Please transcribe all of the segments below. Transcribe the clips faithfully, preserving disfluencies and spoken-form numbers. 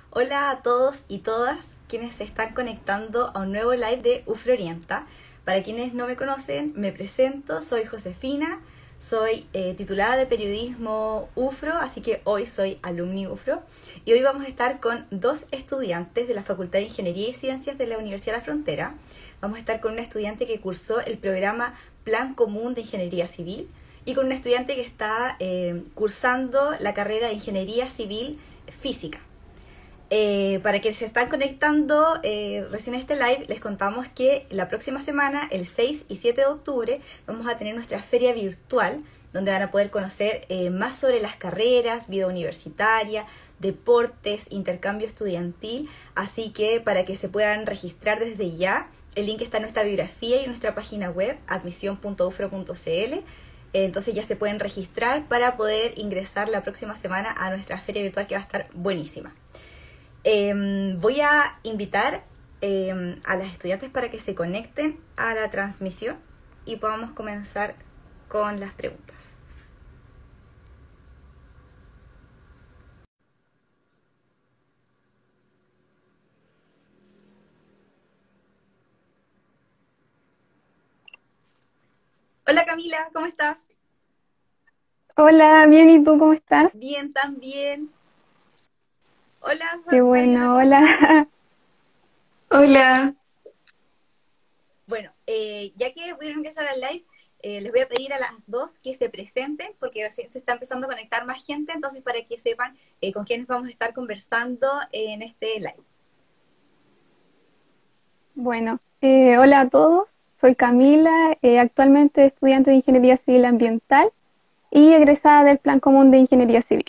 Hola a todos y todas quienes se están conectando a un nuevo live de UFRO Orienta. Para quienes no me conocen, me presento, soy Josefina, soy eh, titulada de periodismo UFRO, así que hoy soy alumni UFRO. Y hoy vamos a estar con dos estudiantes de la Facultad de Ingeniería y Ciencias de la Universidad de la Frontera. Vamos a estar con una estudiante que cursó el programa Plan Común de Ingeniería Civil y con un estudiante que está eh, cursando la carrera de Ingeniería Civil Física. Eh, para quienes se están conectando eh, recién a este live, les contamos que la próxima semana, el seis y siete de octubre, vamos a tener nuestra feria virtual, donde van a poder conocer eh, más sobre las carreras, vida universitaria, deportes, intercambio estudiantil, así que para que se puedan registrar desde ya, el link está en nuestra biografía y en nuestra página web, admisión punto ufro punto cl. Entonces ya se pueden registrar para poder ingresar la próxima semana a nuestra feria virtual, que va a estar buenísima. Eh, voy a invitar eh, a las estudiantes para que se conecten a la transmisión y podamos comenzar con las preguntas. Hola Camila, ¿cómo estás? Hola, bien, ¿y tú cómo estás? Bien, también. Hola Qué Fabiola, bueno, ¿cómo estás? hola. Hola, Bueno, eh, ya que pudieron empezar al live, eh, les voy a pedir a las dos que se presenten, porque recién se está empezando a conectar más gente, entonces para que sepan eh, con quiénes vamos a estar conversando en este live. Bueno, eh, hola a todos. Soy Camila, eh, actualmente estudiante de Ingeniería Civil Ambiental y egresada del Plan Común de Ingeniería Civil.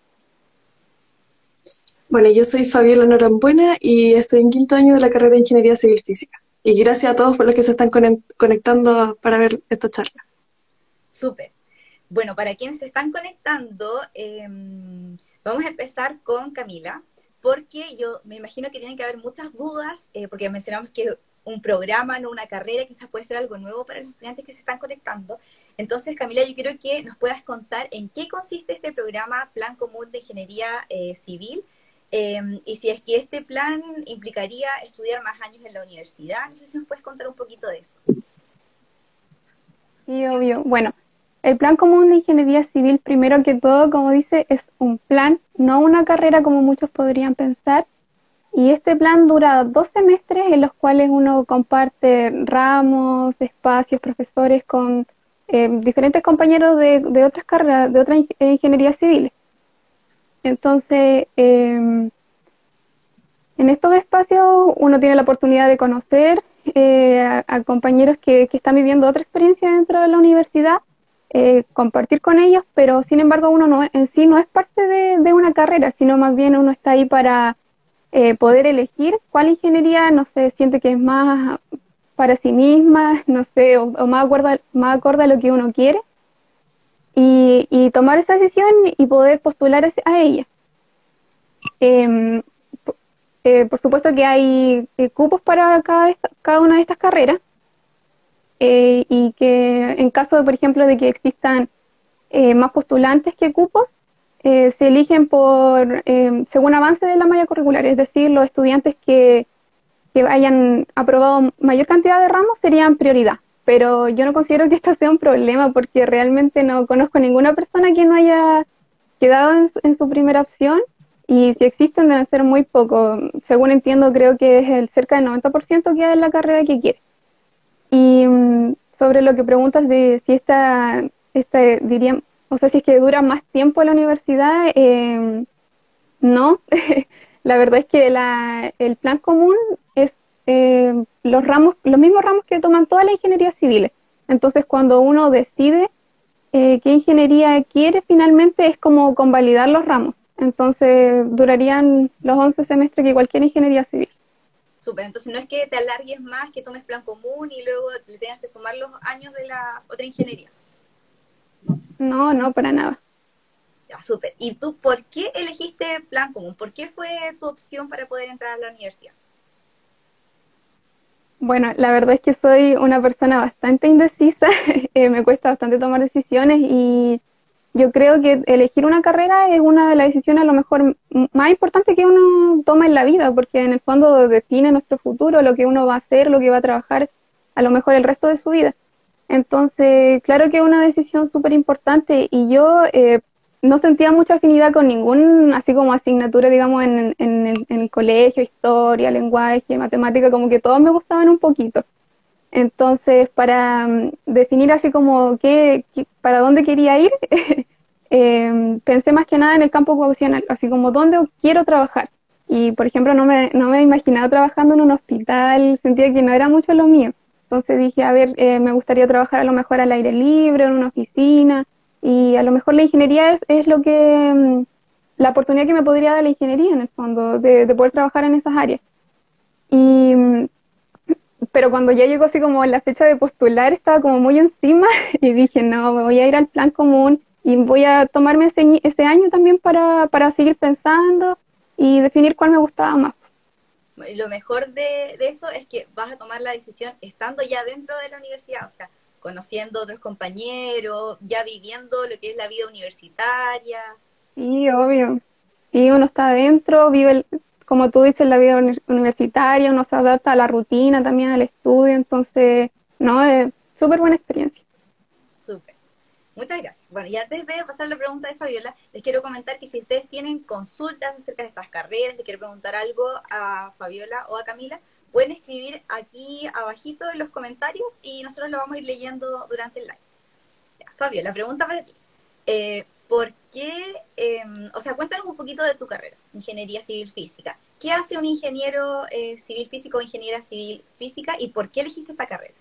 bueno, yo soy Fabiola Norambuena y estoy en quinto año de la carrera de Ingeniería Civil Física. Y gracias a todos por los que se están conen- conectando para ver esta charla. Súper. Bueno, para quienes se están conectando, eh, vamos a empezar con Camila, porque yo me imagino que tienen que haber muchas dudas, eh, porque mencionamos que un programa, no una carrera, quizás puede ser algo nuevo para los estudiantes que se están conectando. Entonces, Camila, yo quiero que nos puedas contar en qué consiste este programa Plan Común de Ingeniería eh, Civil, eh, y si es que este plan implicaría estudiar más años en la universidad. No sé si nos puedes contar un poquito de eso. Sí, obvio. Bueno, el Plan Común de Ingeniería Civil, primero que todo, como dice, es un plan, no una carrera como muchos podrían pensar. Y este plan dura dos semestres en los cuales uno comparte ramos, espacios, profesores con eh, diferentes compañeros de, de otras carreras, de otras ing- eh, ingenierías civiles. Entonces, eh, en estos espacios uno tiene la oportunidad de conocer eh, a, a compañeros que, que están viviendo otra experiencia dentro de la universidad, eh, compartir con ellos, pero sin embargo uno no, es- en sí no es parte de, de una carrera, sino más bien uno está ahí para eh, poder elegir cuál ingeniería, no sé, siente que es más para sí misma, no sé, o, o más, acorde, más acorde a lo que uno quiere, y, y tomar esa decisión y poder postular ese- a ella. Em, po- eh, por supuesto que hay eh, cupos para cada, esta- cada una de estas carreras, eh, y que en caso, por ejemplo, de que existan eh, más postulantes que cupos, eh, se eligen por eh, según avance de la malla curricular, es decir, los estudiantes que, que hayan aprobado mayor cantidad de ramos serían prioridad. Pero yo no considero que esto sea un problema porque realmente no conozco ninguna persona que no haya quedado en su, en su primera opción, y si existen deben ser muy pocos. Según entiendo, creo que es el cerca del noventa por ciento que es la carrera que quiere. Y mm, sobre lo que preguntas de si esta, esta diría, o sea, si es que dura más tiempo en la universidad, eh, no. La verdad es que la, el plan común es eh, los ramos, los mismos ramos que toman todas las ingenierías civiles. Entonces, cuando uno decide eh, qué ingeniería quiere, finalmente es como convalidar los ramos. Entonces, durarían los once semestres que cualquier ingeniería civil. Súper, entonces no es que te alargues más, que tomes plan común y luego le tengas que sumar los años de la otra ingeniería. No, no, para nada. Ya, súper. ¿Y tú por qué elegiste plan común? ¿Por qué fue tu opción para poder entrar a la universidad? Bueno, la verdad es que soy una persona bastante indecisa, eh, me cuesta bastante tomar decisiones, y yo creo que elegir una carrera es una de las decisiones a lo mejor m- más importantes que uno toma en la vida, porque en el fondo define nuestro futuro, lo que uno va a hacer, lo que va a trabajar a lo mejor el resto de su vida. Entonces, claro que es una decisión súper importante y yo eh, no sentía mucha afinidad con ningún, así como asignatura, digamos, en, en el, en el colegio, historia, lenguaje, matemática, como que todos me gustaban un poquito. Entonces, para mm, definir así como qué, qué- para dónde quería ir, eh, pensé más que nada en el campo ocupacional, así como dónde quiero trabajar. Y, por ejemplo, no me, no me imaginaba trabajando en un hospital, sentía que no era mucho lo mío. Entonces dije, a ver, eh, me gustaría trabajar a lo mejor al aire libre, en una oficina, y a lo mejor la ingeniería es, es lo que, mm, la oportunidad que me podría dar la ingeniería en el fondo, de, de poder trabajar en esas áreas. Y, mm, pero cuando ya llegó así como la fecha de postular, estaba como muy encima y dije, no, me voy a ir al plan común y voy a tomarme ese, ñi- ese año también para, para seguir pensando y definir cuál me gustaba más. Bueno, y lo mejor de, de eso es que vas a tomar la decisión estando ya dentro de la universidad, o sea, conociendo otros compañeros, ya viviendo lo que es la vida universitaria. Sí, obvio. Sí, uno está adentro, vive, el- como tú dices, la vida uni- universitaria, uno se adapta a la rutina también, al estudio, entonces, no, es súper buena experiencia. Súper. Muchas gracias. Bueno, y antes de pasar a la pregunta de Fabiola, les quiero comentar que si ustedes tienen consultas acerca de estas carreras, les quiero preguntar algo a Fabiola o a Camila, pueden escribir aquí abajito en los comentarios y nosotros lo vamos a ir leyendo durante el live. Ya, Fabiola, pregunta para ti. Eh, ¿Por qué, eh, o sea, cuéntanos un poquito de tu carrera, ingeniería civil física? ¿Qué hace un ingeniero eh, civil físico o ingeniera civil física y por qué elegiste esta carrera?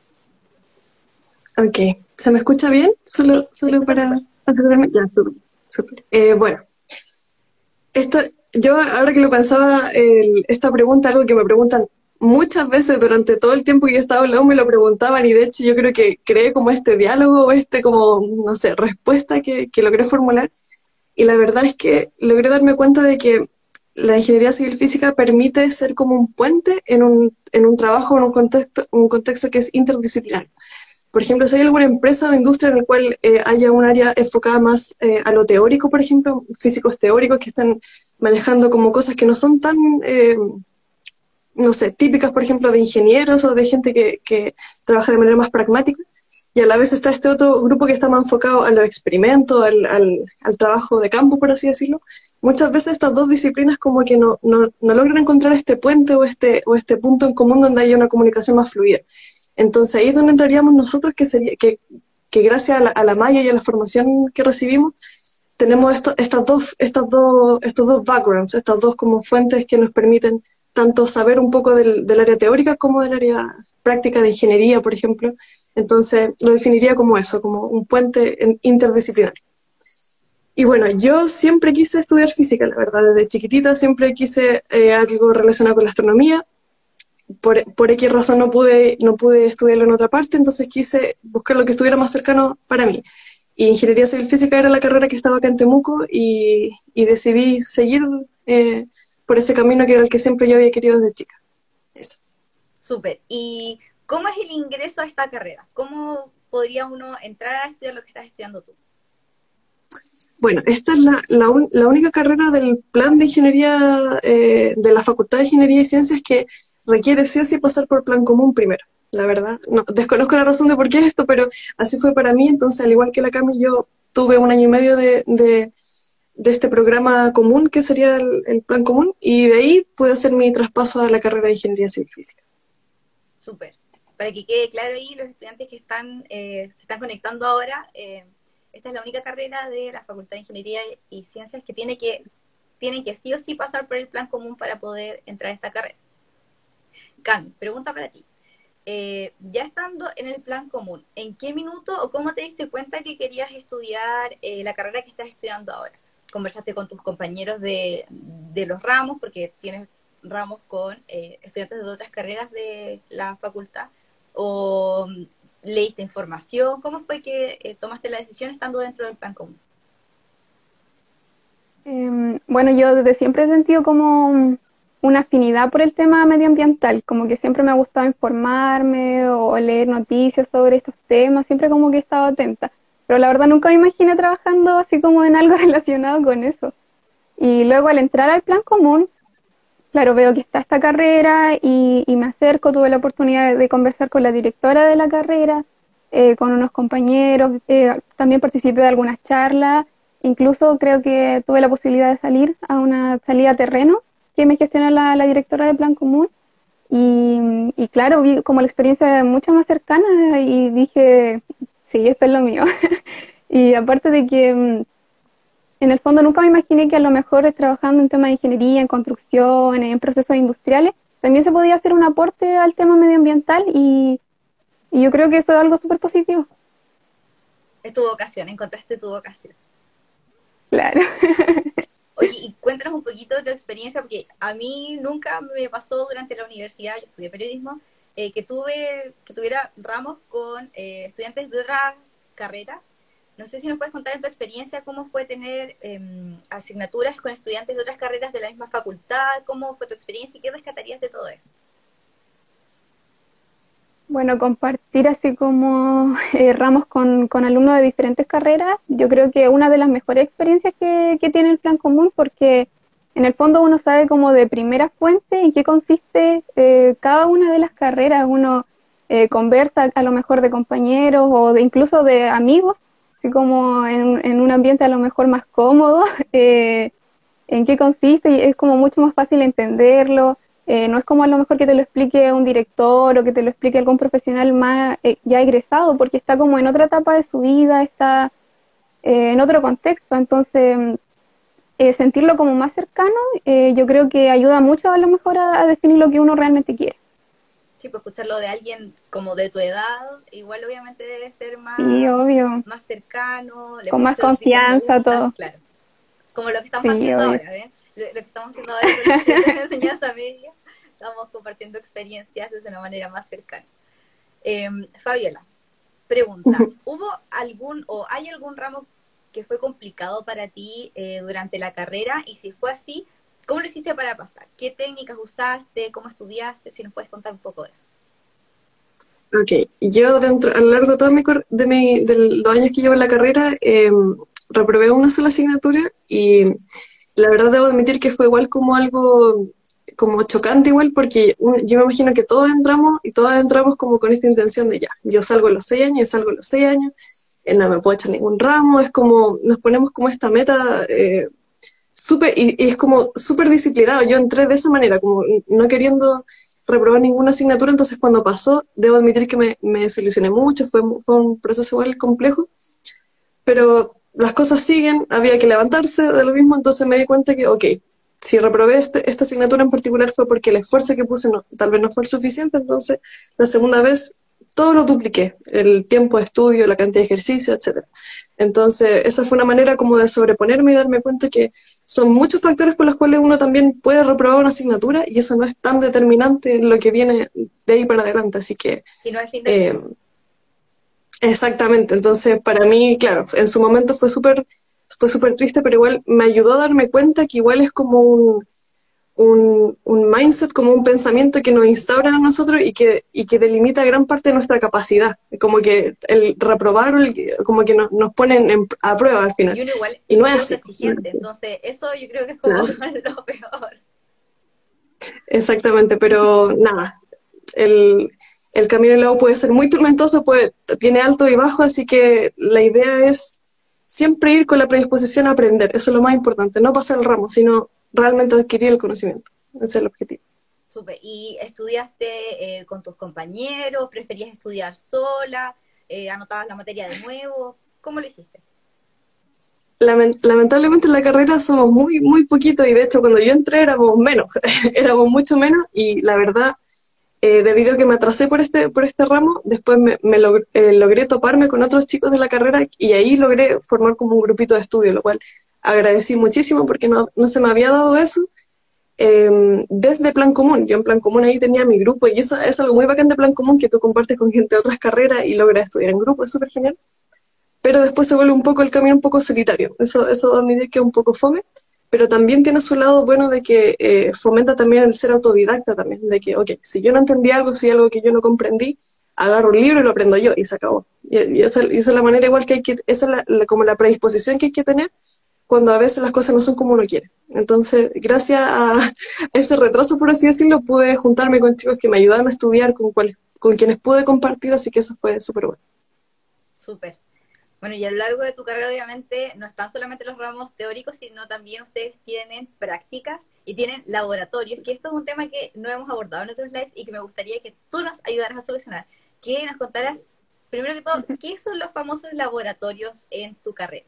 Ok, ¿se me escucha bien? Sí, Solo, te solo escucho para súper. asegurarme. Ya, súper, súper. Eh, bueno, esto, yo ahora que lo pensaba, el- esta pregunta, algo que me preguntan muchas veces durante todo el tiempo que yo estaba hablando, me lo preguntaban y de hecho yo creo que creé como este diálogo, este como, no sé, respuesta que, que logré formular. Y la verdad es que logré darme cuenta de que la ingeniería civil física permite ser como un puente en un, en un trabajo, en un contexto, un contexto que es interdisciplinario. Por ejemplo, si hay alguna empresa o industria en la cual eh, haya un área enfocada más eh, a lo teórico, por ejemplo, físicos teóricos que están manejando como cosas que no son tan, eh, no sé, típicas, por ejemplo, de ingenieros o de gente que, que trabaja de manera más pragmática, y a la vez está este otro grupo que está más enfocado a los experimentos, al, al, al trabajo de campo, por así decirlo. Muchas veces estas dos disciplinas como que no, no, no logran encontrar este puente o este, o este punto en común donde haya una comunicación más fluida. Entonces ahí es donde entraríamos nosotros, que, sería, que, que gracias a la, a la malla y a la formación que recibimos, tenemos esto, estas dos, estas dos, estos dos backgrounds, estas dos como fuentes que nos permiten tanto saber un poco del, del área teórica como del área práctica de ingeniería, por ejemplo. Entonces lo definiría como eso, como un puente en- interdisciplinario. Y bueno, yo siempre quise estudiar física, la verdad, desde chiquitita siempre quise eh, algo relacionado con la astronomía. Por, por X razón no pude, no pude estudiarlo en otra parte, entonces quise buscar lo que estuviera más cercano para mí. Y ingeniería civil física era la carrera que estaba acá en Temuco y, y decidí seguir eh, por ese camino que era el que siempre yo había querido desde chica. Eso. Súper. ¿Y cómo es el ingreso a esta carrera? ¿Cómo podría uno entrar a estudiar lo que estás estudiando tú? Bueno, esta es la, la, un- la única carrera del plan de ingeniería eh, de la Facultad de Ingeniería y Ciencias que requiere sí o sí pasar por plan común primero. La verdad, no, desconozco la razón de por qué es esto, pero así fue para mí. Entonces, al igual que la Cami, yo tuve un año y medio de, de, de este programa común, que sería el, el plan común, y de ahí pude hacer mi traspaso a la carrera de Ingeniería Civil Física. Súper. Para que quede claro ahí, los estudiantes que están, eh, se están conectando ahora, eh, esta es la única carrera de la Facultad de Ingeniería y Ciencias que tiene que, tienen que sí o sí pasar por el plan común para poder entrar a esta carrera. Cami, pregunta para ti. Eh, ya estando en el plan común, ¿en qué minuto o cómo te diste cuenta que querías estudiar eh, la carrera que estás estudiando ahora? ¿Conversaste con tus compañeros de, de los ramos, porque tienes ramos con eh, estudiantes de otras carreras de la facultad? ¿O mm, leíste información? ¿Cómo fue que eh, tomaste la decisión estando dentro del plan común? Em, bueno, yo desde siempre he sentido como mm, una afinidad por el tema medioambiental, como que siempre me ha gustado informarme o leer noticias sobre estos temas, siempre como que he estado atenta. pero la verdad nunca me imaginé trabajando así como en algo relacionado con eso. Y luego al entrar al plan común, claro, veo que está esta carrera y, y me acerco, tuve la oportunidad de, de conversar con la directora de la carrera, eh, con unos compañeros, eh, también participé de algunas charlas, incluso creo que tuve la posibilidad de salir a una salida a terreno que me gestiona la, la directora de plan común y, y claro, vi como la experiencia mucho más cercana y dije, sí, esto es lo mío. Y aparte de que mm, en el fondo nunca me imaginé que a lo mejor eh, trabajando en temas de ingeniería, en construcción, en procesos industriales, también se podía hacer un aporte al tema medioambiental y, y yo creo que eso es algo súper positivo. Es tu vocación, encontraste tu vocación. Claro. Oye, y cuéntanos un poquito de tu experiencia, porque a mí nunca me pasó durante la universidad, yo estudié periodismo, eh, que tuve, que tuviera ramos con eh, estudiantes de otras carreras. No sé si nos puedes contar en tu experiencia cómo fue tener eh, asignaturas con estudiantes de otras carreras de la misma facultad, cómo fue tu experiencia y qué rescatarías de todo eso. Bueno, compartir así como eh, ramos con, con alumnos de diferentes carreras, yo creo que una de las mejores experiencias que, que tiene el plan común, porque en el fondo uno sabe como de primera fuente en qué consiste eh, cada una de las carreras, uno eh, conversa a lo mejor de compañeros o de incluso de amigos, así como en, en un ambiente a lo mejor más cómodo, eh, en qué consiste y es como mucho más fácil entenderlo. Eh, no es como a lo mejor que te lo explique un director o que te lo explique algún profesional más eh, ya egresado, porque está como en otra etapa de su vida, está eh, en otro contexto. Entonces, eh, sentirlo como más cercano, eh, yo creo que ayuda mucho a lo mejor a, a definir lo que uno realmente quiere. Sí, pues escucharlo de alguien como de tu edad, igual obviamente debe ser más, Sí, obvio. más cercano, le Con puede más hacer los mismos me confianza, gusta, todo. claro. Como lo que estamos Sí, haciendo obvio. ahora, ¿ven? Lo, lo que estamos haciendo ahora con los estudiantes de enseñanza media, estamos compartiendo experiencias desde una manera más cercana. Eh, Fabiola, pregunta, ¿hubo algún o hay algún ramo que fue complicado para ti eh, durante la carrera? Y si fue así, ¿cómo lo hiciste para pasar? ¿Qué técnicas usaste? ¿Cómo estudiaste? Si nos puedes contar un poco de eso. Ok, yo dentro, a lo largo de, todo mi, cor- de, mi, de los años que llevo en la carrera, eh, reprobé una sola asignatura y la verdad debo admitir que fue igual como algo como chocante igual porque un- yo me imagino que todos entramos y todas entramos como con esta intención de ya, yo salgo a los seis años, yo salgo a los seis años, eh, no me puedo echar ningún ramo, es como, nos ponemos como esta meta eh, súper, y, y es como súper disciplinado, yo entré de esa manera, como no queriendo reprobar ninguna asignatura, entonces cuando pasó, debo admitir que me, me desilusioné mucho, fue, fue un proceso igual complejo, pero las cosas siguen, había que levantarse de lo mismo, entonces me di cuenta que, ok, si reprobé este, esta asignatura en particular fue porque el esfuerzo que puse no, tal vez no fue el suficiente, entonces la segunda vez todo lo dupliqué, el tiempo de estudio, la cantidad de ejercicio, etcétera. Entonces esa fue una manera como de sobreponerme y darme cuenta que son muchos factores por los cuales uno también puede reprobar una asignatura y eso no es tan determinante en lo que viene de ahí para adelante, así que... Si no es el fin del Eh, mundo. Exactamente, entonces para mí, claro, en su momento fue súper fue súper triste, pero igual me ayudó a darme cuenta que igual es como un, un, un mindset, como un pensamiento que nos instauran a nosotros y que, y que delimita gran parte de nuestra capacidad, como que el reprobar, el- como que nos, nos ponen en- a prueba al final, Y uno igual y es no es muy así. autoexigente, entonces eso yo creo que es como Claro, lo peor. exactamente, pero nada, el, el camino del lago puede ser muy tormentoso, puede, tiene alto y bajo, así que la idea es siempre ir con la predisposición a aprender, eso es lo más importante, no pasar el ramo, sino realmente adquirir el conocimiento, ese es el objetivo. Súper. ¿Y estudiaste eh, con tus compañeros? ¿Preferías estudiar sola? Eh, ¿Anotabas la materia de nuevo? ¿Cómo lo hiciste? Lament- lamentablemente en la carrera somos muy, muy poquitos y de hecho cuando yo entré éramos menos, éramos mucho menos y la verdad eh, debido a que me atrasé por este, por este ramo, después me, me log- eh, logré toparme con otros chicos de la carrera y ahí logré formar como un grupito de estudio, lo cual agradecí muchísimo porque no, no se me había dado eso eh, desde Plan Común. Yo en Plan Común ahí tenía mi grupo y eso es algo muy bacán de Plan Común que tú compartes con gente de otras carreras y logras estudiar en grupo, es súper genial. Pero después se vuelve un poco el camino un poco solitario. Eso, eso admite que es un poco fome, pero también tiene su lado bueno de que eh, fomenta también el ser autodidacta también, de que, ok, si yo no entendí algo, si hay algo que yo no comprendí, agarro un libro y lo aprendo yo y se acabó. Y, y esa, y esa es la manera igual que hay que, esa es la, la- como la predisposición que hay que tener cuando a veces las cosas no son como uno quiere. Entonces, gracias a ese retraso, por así decirlo, pude juntarme con chicos que me ayudaron a estudiar, con, cual, con quienes pude compartir, así que eso fue súper bueno. Súper. Bueno, y a lo largo de tu carrera, obviamente, no están solamente los ramos teóricos, sino también ustedes tienen prácticas y tienen laboratorios, que esto es un tema que no hemos abordado en otros lives y que me gustaría que tú nos ayudaras a solucionar. Que nos contaras, primero que todo, ¿qué son los famosos laboratorios en tu carrera?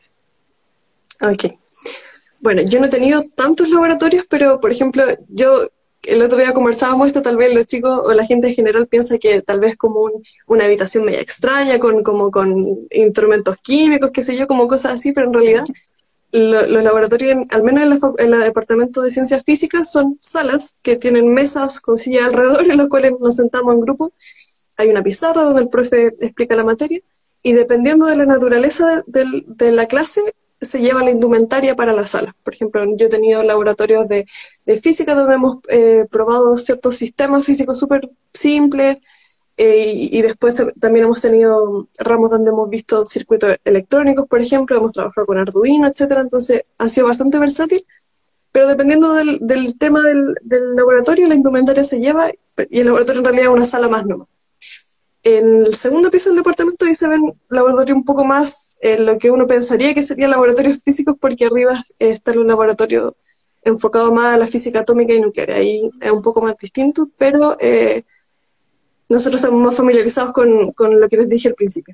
Ok. Bueno, yo no he tenido tantos laboratorios, pero por ejemplo, yo el otro día conversábamos esto, tal vez los chicos o la gente en general piensa que tal vez como un- una habitación media extraña, con, como con instrumentos químicos, qué sé yo, como cosas así, pero en realidad lo- los laboratorios, en- al menos en la, fa- en la departamento de ciencias físicas, son salas que tienen mesas con sillas alrededor en las cuales nos sentamos en grupo. Hay una pizarra donde el profe explica la materia y dependiendo de la naturaleza del- de la clase, se lleva la indumentaria para la sala. Por ejemplo, yo he tenido laboratorios de, de física donde hemos eh, probado ciertos sistemas físicos súper simples, eh, y, y después tam- también hemos tenido ramos donde hemos visto circuitos electrónicos, por ejemplo, hemos trabajado con Arduino, etcétera. Entonces ha sido bastante versátil, pero dependiendo del, del tema del, del laboratorio, la indumentaria se lleva y el laboratorio en realidad es una sala más nomás. En el segundo piso del departamento ahí se ven laboratorios un poco más en lo que uno pensaría que serían laboratorios físicos, porque arriba eh, está un laboratorio enfocado más a la física atómica y nuclear. Ahí es un poco más distinto, pero eh, nosotros estamos más familiarizados con, con lo que les dije al principio.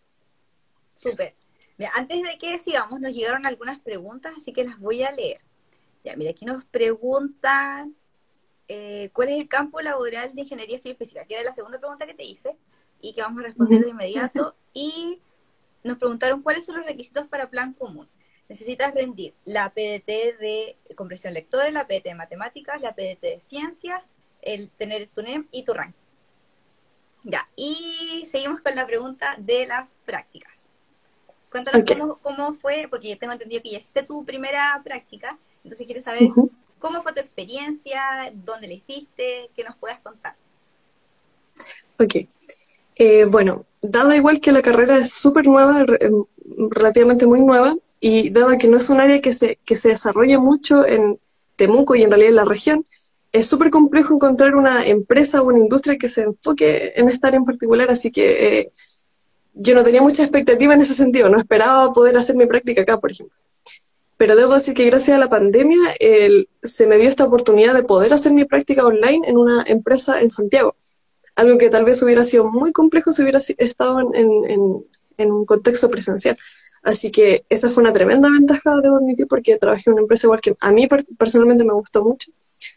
Súper. Mira, antes de que sigamos, nos llegaron algunas preguntas, así que las voy a leer. Ya, mira, aquí nos preguntan eh, ¿cuál es el campo laboral de ingeniería civil física? Que era la segunda pregunta que te hice y que vamos a responder Ujú. de inmediato. Y nos preguntaron cuáles son los requisitos para plan común. Necesitas rendir la P D T de compresión lectora, la P D T de matemáticas, la P D T de ciencias, el tener tu NEM y tu ranking. Ya, y seguimos con la pregunta de las prácticas. Cuéntanos Ok. cómo, cómo fue, porque yo tengo entendido que ya hiciste tu primera práctica, entonces quiero saber Ujú. cómo fue tu experiencia, dónde la hiciste, qué nos puedas contar. Ok. Eh, bueno, dado igual que la carrera es súper nueva, re- em, relativamente muy nueva, y dado que no es un área que se, que se desarrolla mucho en Temuco y en realidad en la región, es súper complejo encontrar una empresa o una industria que se enfoque en esta área en particular, así que eh, yo no tenía mucha expectativa en ese sentido, no esperaba poder hacer mi práctica acá, por ejemplo. Pero debo decir que gracias a la pandemia el- se me dio esta oportunidad de poder hacer mi práctica online en una empresa en Santiago, algo que tal vez hubiera sido muy complejo si hubiera si- estado en, en- en- en un contexto presencial. Así que esa fue una tremenda ventaja, debo admitir, porque trabajé en una empresa igual que a mí per- personalmente me gustó mucho.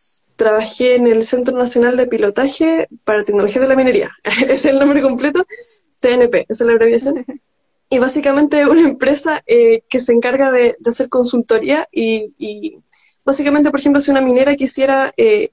Trabajé en el Centro Nacional de Pilotaje para Tecnología de la Minería. Ese es el nombre completo, C N P, esa es la abreviación. Y básicamente es una empresa eh, que se encarga de, de hacer consultoría y, y básicamente, por ejemplo, si una minera quisiera eh,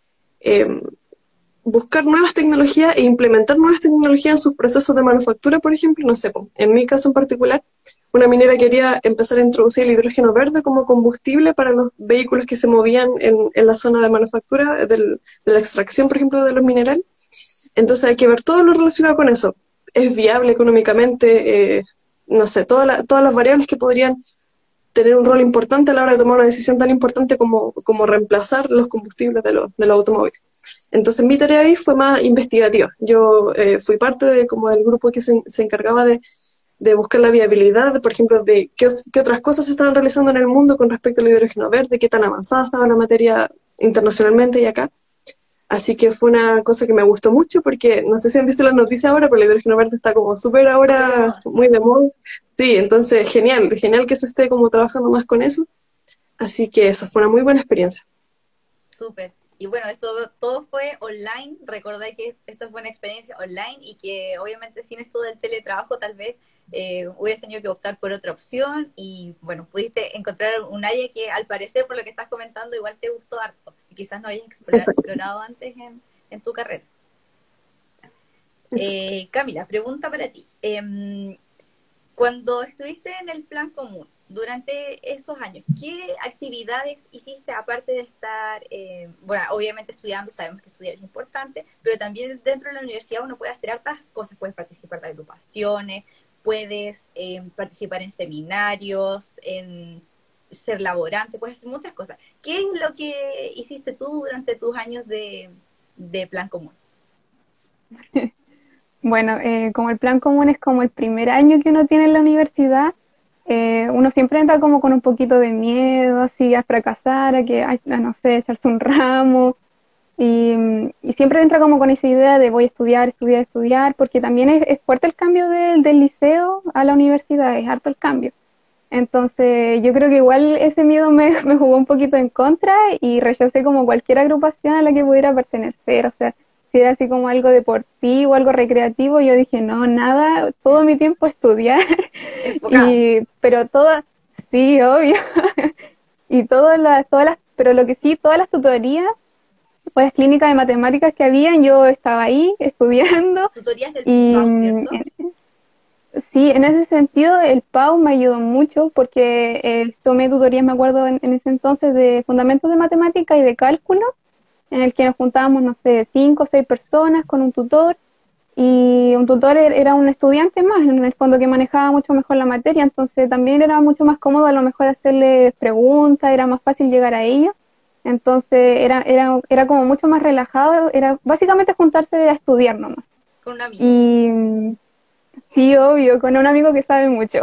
em, buscar nuevas tecnologías e implementar nuevas tecnologías en sus procesos de manufactura, por ejemplo, no sé, po, en mi caso en particular, una minera quería empezar a introducir el hidrógeno verde como combustible para los vehículos que se movían en, en la zona de manufactura, del- de la extracción, por ejemplo, de los minerales. Entonces hay que ver todo lo relacionado con eso. ¿Es viable económicamente? Eh, no sé, toda la- todas las variables que podrían tener un rol importante a la hora de tomar una decisión tan importante como, como reemplazar los combustibles de los, de los automóviles. Entonces mi tarea ahí fue más investigativa. Yo eh, fui parte de, como del grupo que se, se encargaba de, de buscar la viabilidad, por ejemplo, de qué, os- qué otras cosas se estaban realizando en el mundo con respecto al hidrógeno verde, qué tan avanzada estaba la materia internacionalmente y acá. Así que fue una cosa que me gustó mucho porque no sé si han visto las noticias ahora, pero el hidrógeno verde está como súper Súper de ahora, moda. muy de moda. Sí, entonces genial, genial que se esté como trabajando más con eso. Así que eso fue una muy buena experiencia. Súper. Y bueno, esto todo fue online. Recordé que esto fue una experiencia online y que obviamente sin esto del teletrabajo tal vez eh, hubieras tenido que optar por otra opción y bueno, pudiste encontrar un área que al parecer por lo que estás comentando igual te gustó harto y quizás no hayas explora- Exacto, explorado antes en, en tu carrera. exacto. Eh, Camila, pregunta para ti. Em, cuando estuviste en el plan común, durante esos años, ¿qué actividades hiciste aparte de estar, eh, bueno, obviamente estudiando, sabemos que estudiar es importante, pero también dentro de la universidad uno puede hacer hartas cosas, puedes participar de agrupaciones, puedes eh, participar en seminarios, en ser laborante, puedes hacer muchas cosas. ¿Qué es lo que hiciste tú durante tus años de, de plan común? Bueno, eh, como el plan común es como el primer año que uno tiene en la universidad, eh, uno siempre entra como con un poquito de miedo, así a fracasar, a que, ay, a no sé, echarse un ramo, y, y siempre entra como con esa idea de voy a estudiar, estudiar, estudiar, porque también es, es fuerte el cambio del del liceo a la universidad, es harto el cambio. Entonces, yo creo que igual ese miedo me, me jugó un poquito en contra y rechacé como cualquier agrupación a la que pudiera pertenecer. O sea, si era así como algo deportivo, algo recreativo, yo dije, no, nada, todo mi tiempo estudiar. Enfocada. Y, pero todas, sí, obvio. Y todas las, todas las, pero lo que sí, todas las tutorías, pues clínicas de matemáticas que habían, yo estaba ahí estudiando. Tutorías del Y PAU, mm, ¿cierto? sí, en ese sentido el PAU me ayudó mucho porque eh, tomé tutorías, me acuerdo en, en ese entonces, de fundamentos de matemática y de cálculo, en el que nos juntábamos, no sé, cinco o seis personas con un tutor, y un tutor er- era un estudiante más, en el fondo, que manejaba mucho mejor la materia, entonces también era mucho más cómodo a lo mejor hacerle preguntas, era más fácil llegar a ellos, entonces era, era, era como mucho más relajado, era básicamente juntarse a estudiar nomás. Con un amigo. Y mm, sí, obvio, con un amigo que sabe mucho.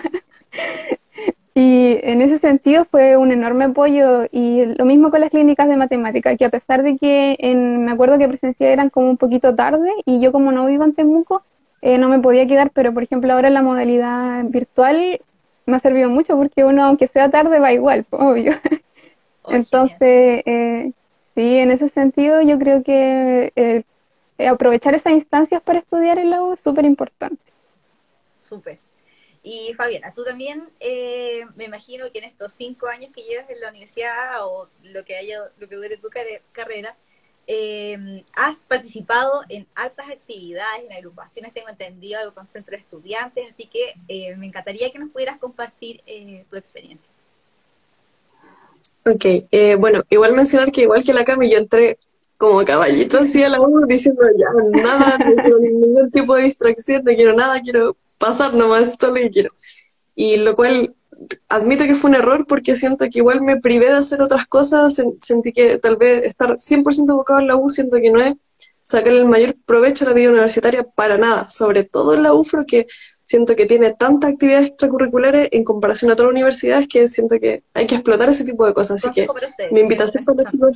Y en ese sentido fue un enorme apoyo, y lo mismo con las clínicas de matemática, que a pesar de que en, me acuerdo que presencial eran como un poquito tarde y yo como no vivo en Temuco, eh, no me podía quedar, pero por ejemplo ahora en la modalidad virtual me ha servido mucho porque uno aunque sea tarde va igual, pues, obvio. Oh, genial. Entonces, eh, sí, en ese sentido yo creo que eh, eh, aprovechar esas instancias para estudiar en la U es súper importante. Súper. Y Fabiana, tú también, eh, me imagino que en estos cinco años que llevas en la universidad o lo que haya, lo que dure tu care- carrera, eh, has participado en hartas actividades, en agrupaciones, tengo entendido, algo con centro de estudiantes, así que eh, me encantaría que nos pudieras compartir eh, tu experiencia. Ok, eh, bueno, igual mencionar que igual que la Cami, yo entré como caballito así a la U diciendo ya nada, no quiero ningún tipo de distracción, no quiero nada, quiero pasar nomás todo lo que quiero. Y lo cual admito que fue un error porque siento que igual me privé de hacer otras cosas, sen- sentí que tal vez estar cien por ciento enfocado en la U, siento que no es sacar el mayor provecho a la vida universitaria para nada, sobre todo en la UFRO, que siento que tiene tantas actividades extracurriculares en comparación a otras universidades, que siento que hay que explotar ese tipo de cosas. Así que Consejo para ustedes, mi si nos invitación están para los escuchando. chicos,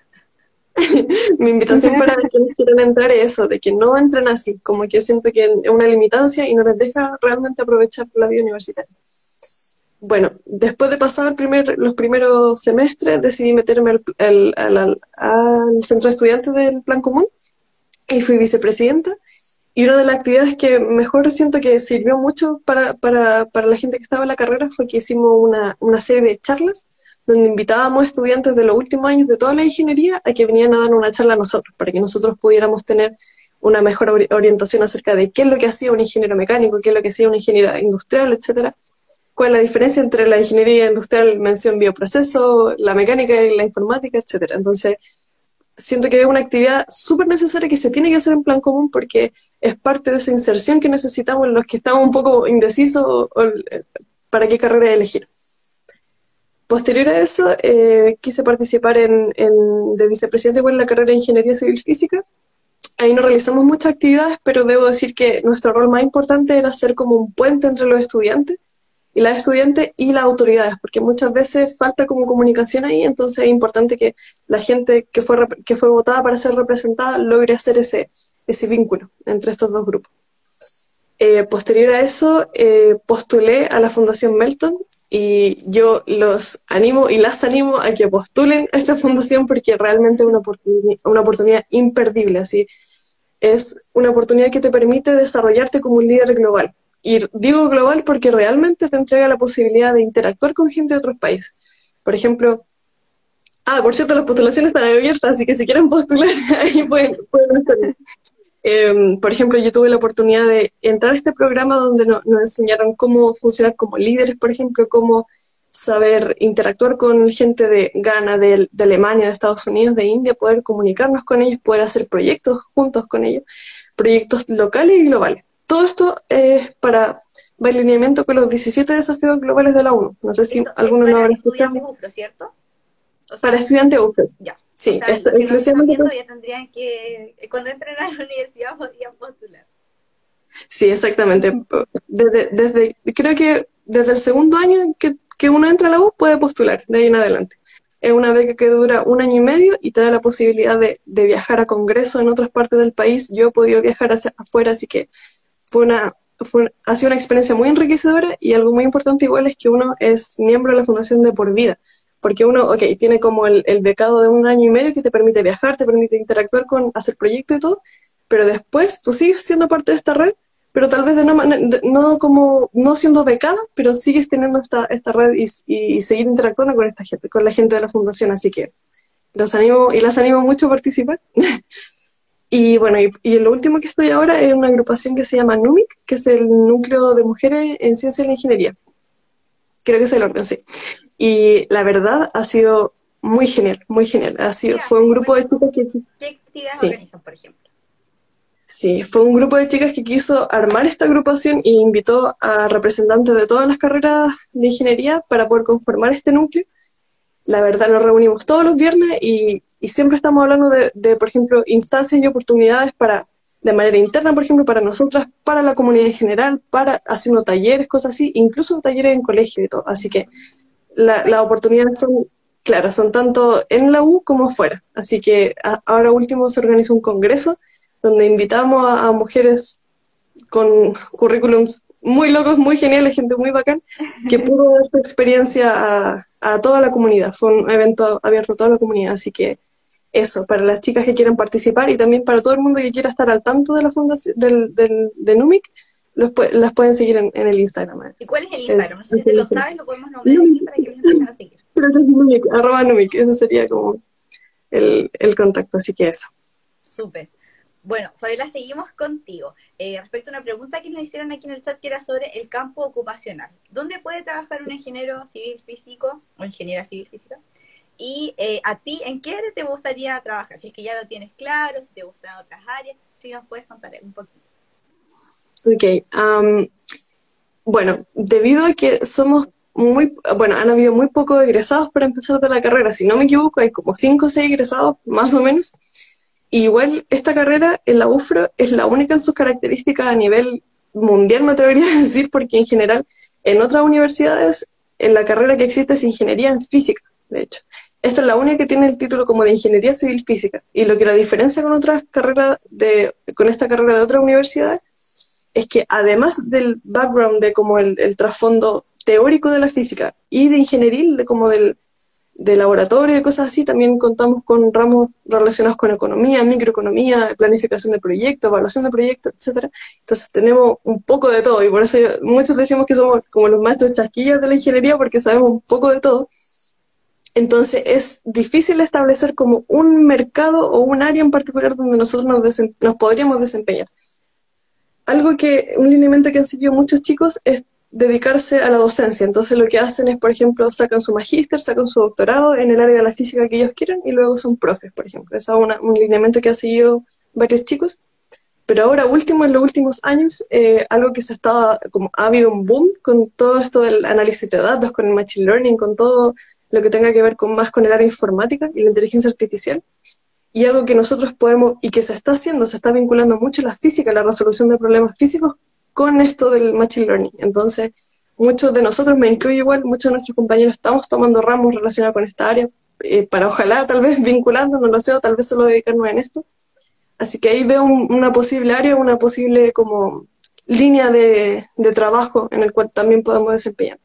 mi invitación para quienes quieran entrar es eso, de que no entren así, como que siento que es una limitancia y no les deja realmente aprovechar la vida universitaria. Bueno, después de pasar el primer, los primeros semestres, decidí meterme al, al, al, al- al centro de estudiantes del Plan Común y fui vicepresidenta. Y una de las actividades que mejor siento que sirvió mucho para, para, para la gente que estaba en la carrera fue que hicimos una, una serie de charlas donde invitábamos estudiantes de los últimos años de toda la ingeniería a que vinieran a dar una charla a nosotros, para que nosotros pudiéramos tener una mejor ori- orientación acerca de qué es lo que hacía un ingeniero mecánico, qué es lo que hacía un ingeniero industrial, etcétera, cuál es la diferencia entre la ingeniería industrial, mención bioproceso, la mecánica y la informática, etcétera. Entonces, siento que es una actividad súper necesaria que se tiene que hacer en plan común porque es parte de esa inserción que necesitamos los que estamos un poco indecisos o, o, eh, para qué carrera elegir. Posterior a eso, eh, quise participar en, en, de vicepresidente en la carrera de Ingeniería Civil Física. Ahí no realizamos muchas actividades, pero debo decir que nuestro rol más importante era ser como un puente entre los estudiantes y las estudiantes y las autoridades, porque muchas veces falta como comunicación ahí, entonces es importante que la gente que fue, que fue votada para ser representada logre hacer ese, ese vínculo entre estos dos grupos. Eh, posterior a eso, eh, postulé a la Fundación Melton y yo los animo y las animo a que postulen a esta fundación porque realmente es una oportunidad, una oportunidad imperdible, así es una oportunidad que te permite desarrollarte como un líder global. Y digo global porque realmente te entrega la posibilidad de interactuar con gente de otros países. Por ejemplo, ah, por cierto, las postulaciones están abiertas, así que si quieren postular, ahí pueden, pueden estar. Eh, por ejemplo, yo tuve la oportunidad de entrar a este programa donde no- nos enseñaron cómo funcionar como líderes, por ejemplo, cómo saber interactuar con gente de Ghana, de, de Alemania, de Estados Unidos, de India, poder comunicarnos con ellos, poder hacer proyectos juntos con ellos, proyectos locales y globales. Todo esto es para va en alineamiento con los diecisiete desafíos globales de la ONU. No sé si Esto es alguno lo para habrá estudiantes escuchado. UFRO, ¿cierto? O Para sea, estudiantes U F R O. ya. O Sí, sea, esto, los que nos están exclusivamente. viendo ya tendrían que, cuando entren a la universidad, podrían postular. Sí, exactamente. Desde, desde, creo que desde el segundo año que, que uno entra a la U puede postular, de ahí en adelante. Es una beca que dura un año y medio y te da la posibilidad de, de viajar a congresos en otras partes del país. Yo he podido viajar hacia afuera, así que fue una, fue, ha sido una experiencia muy enriquecedora y algo muy importante igual es que uno es miembro de la Fundación de por vida. Porque uno, ok, tiene como el, el becado de un año y medio que te permite viajar, te permite interactuar con, hacer proyectos y todo, pero después tú sigues siendo parte de esta red, pero tal vez de no, de, no como no siendo becada, pero sigues teniendo esta, esta red y, y, y seguir interactuando con esta gente, con la gente de la fundación, así que los animo y las animo mucho a participar. Y bueno, y, y lo último que estoy ahora es una agrupación que se llama NUMIC, que es el Núcleo de Mujeres en Ciencia y la Ingeniería. Creo que es el orden, sí. Y la verdad ha sido muy genial, muy genial. Ha sido, ¿Qué fue un hacen? grupo de Cuéntanos un chicas que... poquito. ¿Qué actividades Sí. organizan, por ejemplo? Sí, fue un grupo de chicas que quiso armar esta agrupación e invitó a representantes de todas las carreras de ingeniería para poder conformar este núcleo. La verdad, nos reunimos todos los viernes y, y siempre estamos hablando de, de, por ejemplo, instancias y oportunidades para, de manera interna, por ejemplo, para nosotras, para la comunidad en general, para haciendo talleres, cosas así, incluso talleres en colegio y todo. Así que la, las oportunidades son, claro, son tanto en la U como fuera. Así que a, ahora último se organiza un congreso donde invitamos a, a mujeres con currículums muy locos, muy geniales, gente muy bacán, que pudo dar su experiencia a, a toda la comunidad. Fue un evento abierto a toda la comunidad, así que eso, para las chicas que quieran participar y también para todo el mundo que quiera estar al tanto de la fundación del, del, de NUMIC, los, las pueden seguir en, en el Instagram. ¿Y cuál es el Instagram? Es, No sé si te lo sabes, lo podemos nombrar aquí NUMIC, para que les empiecen a seguir. creo que es NUMIC, arroba NUMIC, ese sería como el, el contacto, así que eso. Súper. Bueno, Fabiola, seguimos contigo. Eh, respecto a una pregunta que nos hicieron aquí en el chat, que era sobre el campo ocupacional. ¿Dónde puede trabajar un ingeniero civil físico o ingeniera civil física? Y eh, a ti, ¿en qué área te gustaría trabajar? Si es que ya lo tienes claro, si te gustan otras áreas, si nos puedes contar un poquito. Ok, um, bueno, debido a que somos muy, bueno, han habido muy pocos egresados para empezar de la carrera, si no me equivoco, hay como cinco o seis egresados, más o menos. Y igual esta carrera en la U F R O es la única en sus características a nivel mundial, me atrevería a decir, porque en general en otras universidades en la carrera que existe es ingeniería en física, de hecho. Esta es la única que tiene el título como de ingeniería civil física. Y lo que la diferencia con otras carreras de, con esta carrera de otras universidades es que además del background de como el, el trasfondo teórico de la física y de ingenieril, de como del de laboratorio y cosas así, también contamos con ramos relacionados con economía, microeconomía, planificación de proyectos, evaluación de proyectos, etcétera. Entonces tenemos un poco de todo y por eso yo, muchos decimos que somos como los maestros chasquillas de la ingeniería porque sabemos un poco de todo. Entonces es difícil establecer como un mercado o un área en particular donde nosotros nos, desem- nos podríamos desempeñar. Algo que, un lineamiento que han seguido muchos chicos es dedicarse a la docencia. Entonces lo que hacen es, por ejemplo, sacan su magíster, sacan su doctorado en el área de la física que ellos quieran y luego son profes, por ejemplo. Ese es una, un lineamiento que han seguido varios chicos. Pero ahora último, en los últimos años, eh, algo que se está, como ha habido un boom con todo esto del análisis de datos, con el machine learning, con todo lo que tenga que ver con más con el área informática y la inteligencia artificial. Y algo que nosotros podemos, y que se está haciendo, se está vinculando mucho la física, la resolución de problemas físicos, con esto del machine learning. Entonces, muchos de nosotros, me incluyo igual, muchos de nuestros compañeros estamos tomando ramos relacionados con esta área, eh, para ojalá tal vez vinculando, no lo sé, o tal vez solo dedicarnos en esto. Así que ahí veo un, una posible área, una posible como línea de, de trabajo en el cual también podemos desempeñar.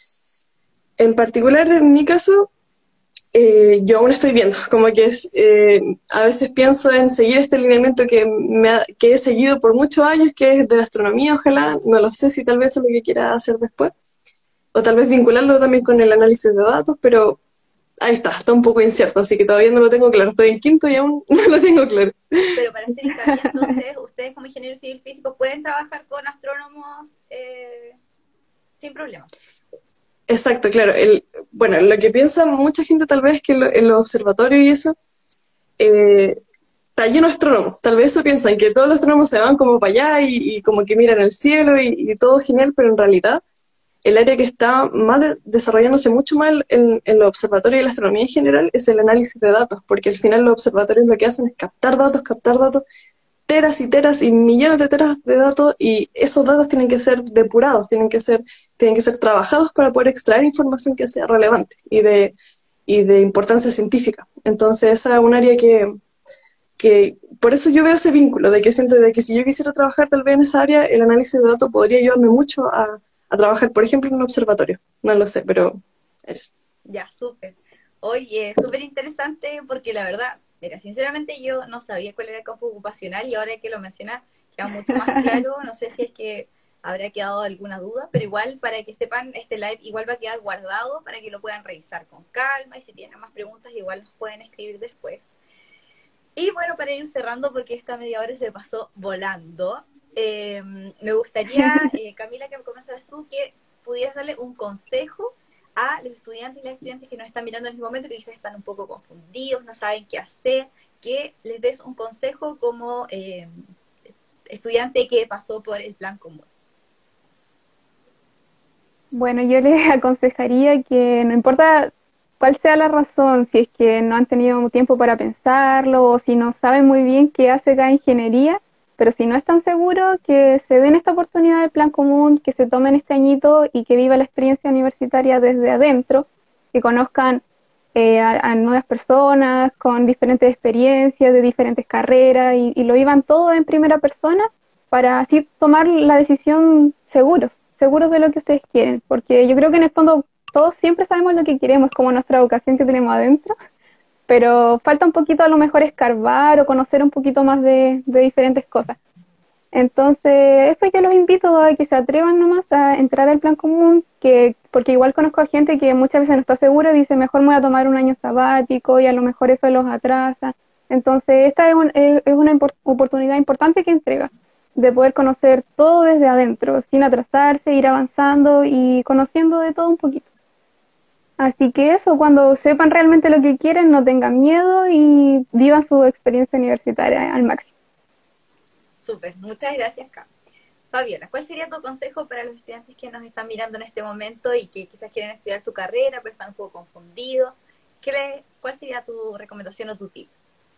En particular, en mi caso, eh, yo aún estoy viendo, como que es, eh, a veces pienso en seguir este lineamiento que, me ha, que he seguido por muchos años, que es de la astronomía, ojalá, no lo sé si tal vez es lo que quiera hacer después, o tal vez vincularlo también con el análisis de datos, pero ahí está, está un poco incierto, así que todavía no lo tengo claro. Estoy en quinto y aún no lo tengo claro. Pero para hacer hincapié, entonces, ustedes como ingenieros civil físicos pueden trabajar con astrónomos eh, sin problema. Exacto, claro. El, bueno, lo que piensa mucha gente tal vez es que lo, en los observatorios y eso, eh, está lleno de astrónomos. Tal vez eso piensan, que todos los astrónomos se van como para allá y, y como que miran el cielo y, y todo genial, pero en realidad el área que está más de, desarrollándose mucho más en, en los observatorios y la astronomía en general es el análisis de datos, porque al final los observatorios lo que hacen es captar datos, captar datos, teras y teras y millones de teras de datos, y esos datos tienen que ser depurados, tienen que ser, tienen que ser trabajados para poder extraer información que sea relevante y de, y de importancia científica. Entonces esa es un área que, que, por eso yo veo ese vínculo, de que siento de que si yo quisiera trabajar tal vez en esa área, el análisis de datos podría ayudarme mucho a, a trabajar, por ejemplo, en un observatorio. No lo sé, pero es. Ya, súper. Oye, súper interesante porque la verdad, mira, sinceramente yo no sabía cuál era el campo ocupacional y ahora que lo mencionas queda mucho más claro. No sé si es que habrá quedado alguna duda, pero igual para que sepan, este live igual va a quedar guardado para que lo puedan revisar con calma y si tienen más preguntas igual nos pueden escribir después. Y bueno, para ir cerrando porque esta media hora se pasó volando, eh, me gustaría, eh, Camila, que comenzaras tú, que pudieras darle un consejo a los estudiantes y las estudiantes que nos están mirando en este momento, que quizás están un poco confundidos, no saben qué hacer, que les des un consejo como eh, estudiante que pasó por el plan común. Bueno, yo les aconsejaría que no importa cuál sea la razón, si es que no han tenido tiempo para pensarlo o si no saben muy bien qué hace cada ingeniería, pero si no están seguros, que se den esta oportunidad del plan común, que se tomen este añito y que viva la experiencia universitaria desde adentro, que conozcan eh, a, a nuevas personas con diferentes experiencias de diferentes carreras y, y lo vivan todo en primera persona para así tomar la decisión seguros, seguros de lo que ustedes quieren, porque yo creo que en el fondo todos siempre sabemos lo que queremos, como nuestra vocación que tenemos adentro, pero falta un poquito a lo mejor escarbar o conocer un poquito más de, de diferentes cosas. Entonces, eso yo los invito a que se atrevan nomás a entrar al plan común, que porque igual conozco a gente que muchas veces no está segura y dice, mejor me voy a tomar un año sabático y a lo mejor eso los atrasa. Entonces, esta es, un, es, es una import- oportunidad importante que entrega, de poder conocer todo desde adentro, sin atrasarse, ir avanzando y conociendo de todo un poquito. Así que eso, cuando sepan realmente lo que quieren, no tengan miedo y vivan su experiencia universitaria al máximo. Súper, muchas gracias, Cam. Fabiola, ¿cuál sería tu consejo para los estudiantes que nos están mirando en este momento y que quizás quieren estudiar tu carrera, pero están un poco confundidos? ¿Qué le, ¿Cuál sería tu recomendación o tu tip?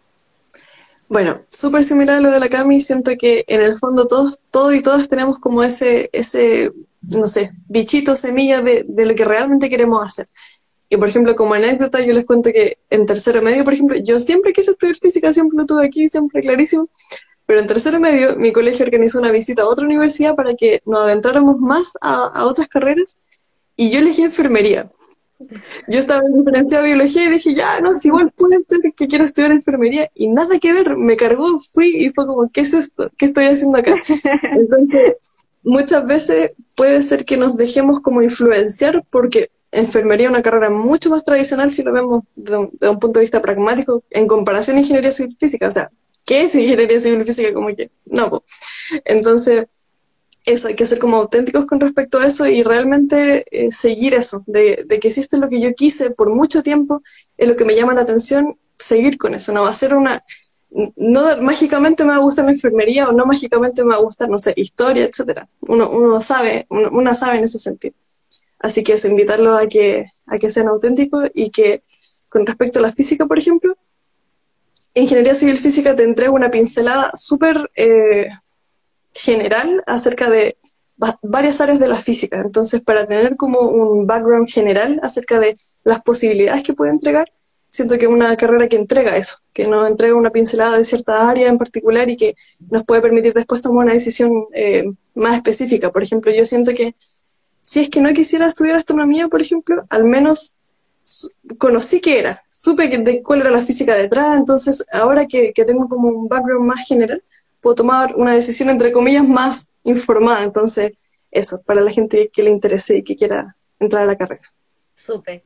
Bueno, súper similar a lo de la Cami, siento que en el fondo todos, todos y todas tenemos como ese, ese, no sé, bichito, semilla de, de lo que realmente queremos hacer. Y por ejemplo, como anécdota, yo les cuento que en tercero medio, por ejemplo, yo siempre quise estudiar física, siempre lo tuve aquí, siempre clarísimo, pero en tercero medio mi colegio organizó una visita a otra universidad para que nos adentráramos más a, a otras carreras y yo elegí enfermería. Yo estaba en diferenciado biología y dije, ya, no, si igual puede ser que quiero estudiar enfermería, y nada que ver, me cargó, fui y fue como, ¿qué es esto? ¿Qué estoy haciendo acá? Entonces, muchas veces puede ser que nos dejemos como influenciar, porque enfermería es una carrera mucho más tradicional si lo vemos de un, de un punto de vista pragmático en comparación a ingeniería civil física. O sea, ¿qué es ingeniería civil física? Como que, no, po. Entonces, eso, hay que ser como auténticos con respecto a eso y realmente eh, seguir eso, de, de que si esto es lo que yo quise por mucho tiempo, es lo que me llama la atención, seguir con eso, no va a ser una, no mágicamente me va a gustar la enfermería o no mágicamente me va a gustar, no sé, historia, etcétera. Uno, uno sabe, uno, una sabe en ese sentido. Así que eso, invitarlos a que, a que sean auténticos y que con respecto a la física, por ejemplo, ingeniería civil física te entrega una pincelada súper eh, general acerca de varias áreas de la física. Entonces, para tener como un background general acerca de las posibilidades que puede entregar, siento que es una carrera que entrega eso, que nos entrega una pincelada de cierta área en particular y que nos puede permitir después tomar una decisión eh, más específica. Por ejemplo, yo siento que si es que no quisiera estudiar astronomía, por ejemplo, al menos conocí qué era, supe que, de cuál era la física detrás, entonces ahora que, que tengo como un background más general, puedo tomar una decisión, entre comillas, más informada. Entonces, eso, para la gente que le interese y que quiera entrar a la carrera. Súper.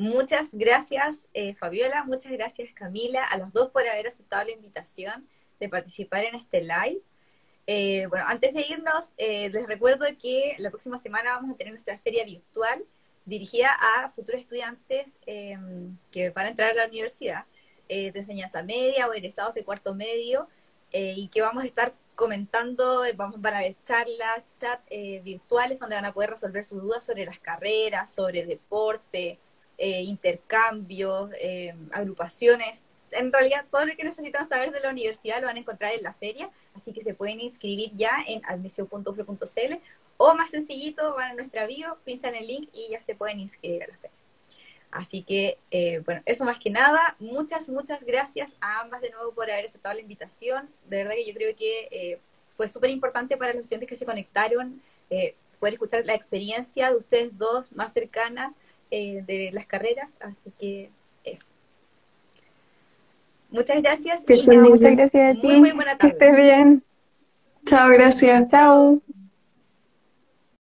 Muchas gracias, eh, Fabiola, muchas gracias, Camila, a los dos por haber aceptado la invitación de participar en este live. Eh, bueno, antes de irnos, eh, les recuerdo que la próxima semana vamos a tener nuestra feria virtual dirigida a futuros estudiantes eh, que van a entrar a la universidad eh, de enseñanza media o egresados de cuarto medio eh, y que vamos a estar comentando, vamos, van a haber charlas, chat eh, virtuales donde van a poder resolver sus dudas sobre las carreras, sobre deporte, eh, intercambios, eh, agrupaciones. En realidad, todo lo que necesitan saber de la universidad lo van a encontrar en la feria, así que se pueden inscribir ya en admisión punto u f r punto c l o más sencillito, van a nuestra bio, pinchan el link y ya se pueden inscribir a la feria. Así que, eh, bueno, eso más que nada. Muchas, muchas gracias a ambas de nuevo por haber aceptado la invitación. De verdad que yo creo que eh, fue súper importante para los estudiantes que se conectaron eh, poder escuchar la experiencia de ustedes dos más cercana eh, de las carreras. Así que eso. Muchas gracias Que y estés que muy Muchas bien. gracias a muy, ti. muy buena Que tarde. estés bien. Chao, gracias. Chao.